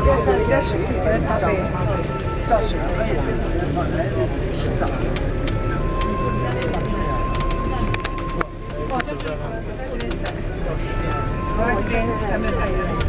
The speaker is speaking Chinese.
你在水里，我在咖啡，倒水，洗澡。哇，这边在这边晒，我今天才没有太阳。